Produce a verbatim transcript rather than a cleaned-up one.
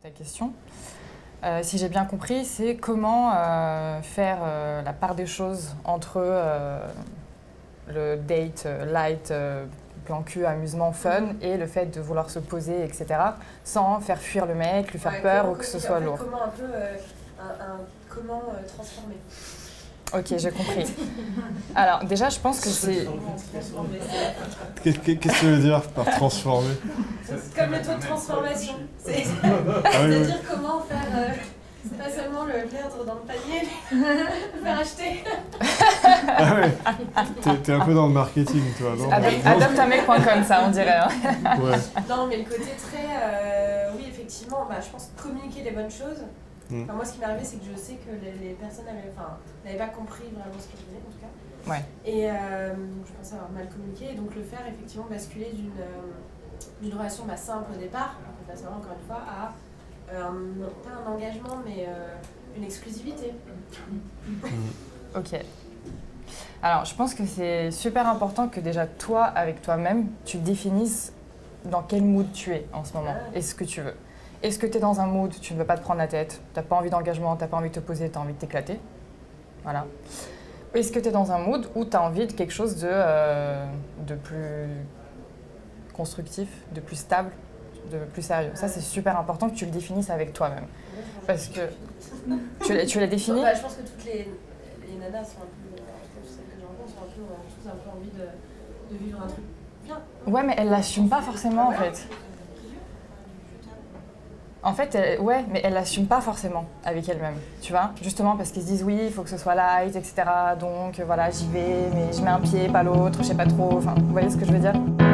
ta question. Euh, si j'ai bien compris, c'est comment euh, faire euh, la part des choses entre euh, le date euh, light, euh, plan cul, amusement, fun, et le fait de vouloir se poser, et cetera, sans faire fuir le mec, lui faire ouais, peur comment, ou que ce en soit fait, lourd. Comment un peu, euh, un, un, comment euh, transformer. Ok, j'ai compris. Alors déjà, je pense que c'est... Qu'est-ce que tu veux dire par transformer? Comme le taux de transformation. C'est-à-dire ah, oui, oui. comment faire... Euh, c'est pas seulement le perdre dans le panier, le faire acheter. Ah ouais, t'es un peu dans le marketing, toi, non? Adopte un mec point com, ça, on dirait. Hein. Ouais. Non, mais le côté très... Euh, oui, effectivement, bah, je pense communiquer les bonnes choses. Mm. Enfin, moi, ce qui m'est arrivé, c'est que je sais que les, les personnes n'avaient pas compris vraiment ce qu'ils faisaient, en tout cas. Ouais. Et euh, je pense avoir mal communiqué, et donc le faire, effectivement, basculer d'une euh, relation bah, simple au départ, on peut savoir encore une fois, à euh, un, pas un engagement, mais euh, une exclusivité. Mm. Ok. Alors, je pense que c'est super important que déjà, toi, avec toi-même, tu définisses dans quel mood tu es en ce moment ah. et ce que tu veux. Est-ce que tu es dans un mood, tu ne veux pas te prendre la tête, tu n'as pas envie d'engagement, tu n'as pas envie de te poser, tu as envie de t'éclater. Voilà. Est-ce que tu es dans un mood où tu as envie de quelque chose de, euh, de plus constructif, de plus stable, de plus sérieux? Ça, c'est super important que tu le définisses avec toi-même. Parce que... Tu, tu l'as défini? Bah, je pense que toutes les, les nanas sont un peu... Celles que je rencontre sont un peu, ont tous un peu envie de, de vivre un truc bien. Ouais, mais elles l'assument pas forcément, en fait. En fait, elle, ouais, mais elle l'assume pas forcément avec elle-même, tu vois. Justement parce qu'ils se disent oui, il faut que ce soit light, et cetera. Donc voilà, j'y vais, mais je mets un pied, pas l'autre, je sais pas trop. Enfin, vous voyez ce que je veux dire?